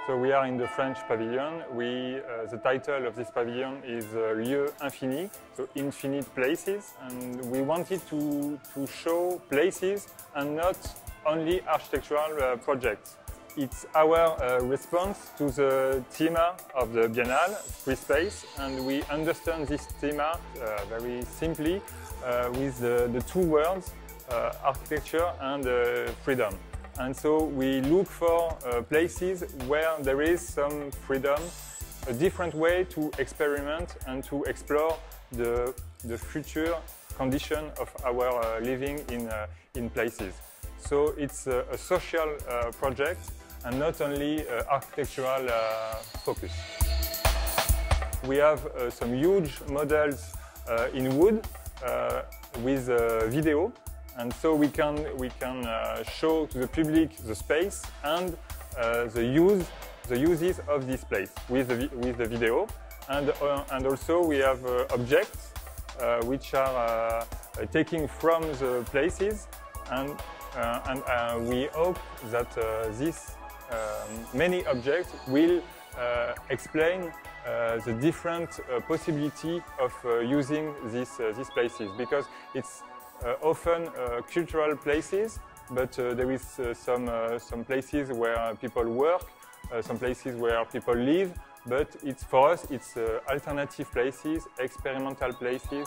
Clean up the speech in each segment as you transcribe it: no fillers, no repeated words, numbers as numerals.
So we are in the French pavilion. The title of this pavilion is Lieux Infinis, so infinite places. And we wanted to show places and not only architectural projects. It's our response to the theme of the Biennale, free space, and we understand this theme very simply with the two words, architecture and freedom. And so we look for places where there is some freedom, a different way to experiment and to explore the future condition of our living in places. So it's a social project and not only architectural focus. We have some huge models in wood with video. And so we can show to the public the space and the uses of this place with the video. And also we have objects which are taken from the places, and we hope that these many objects will explain the different possibility of using these places, because it's often cultural places, but there is some places where people work, some places where people live, but for us it's alternative places, experimental places.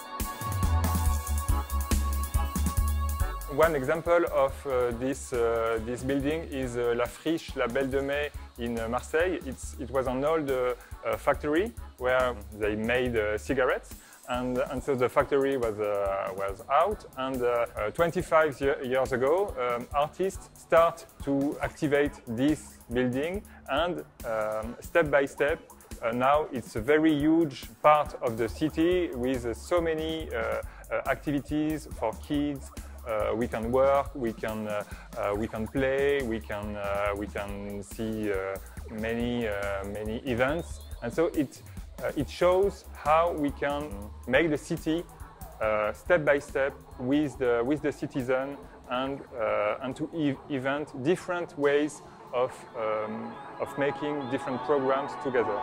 One example of this building is La Friche, La Belle de Mai in Marseille. It was an old factory where they made cigarettes. And so the factory was out, and 25 years ago, artists start to activate this building, and step by step, now it's a very huge part of the city with so many activities for kids. We can work, we can play, we can see many events, and so it shows how we can make the city step by step with the citizen, and to invent different ways of making different programs together.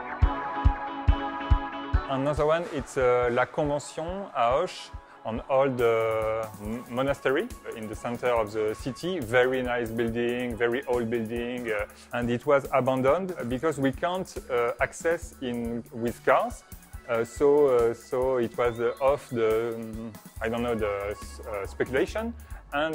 Another one, it's La Convention à Auch, an old monastery in the center of the city. Very nice building, very old building, and it was abandoned because we can't access with cars. So it was off the, I don't know, the speculation, and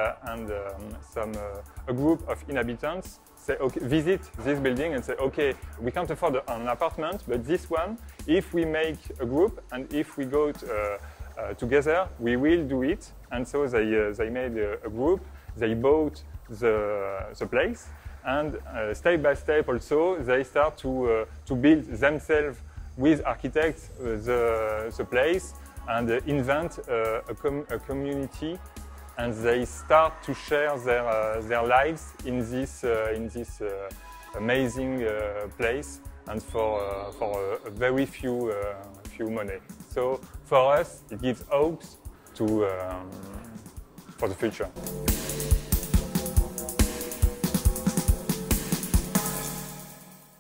a group of inhabitants say, okay, visit this building and say, okay, we can't afford an apartment, but this one, if we make a group and if we go together, we will do it. And so they made a group, they bought the place, and step by step also they start to build themselves with architects the place, and invent a community, and they start to share their lives in this amazing place, and for a very few money. So for us, it gives hopes for the future.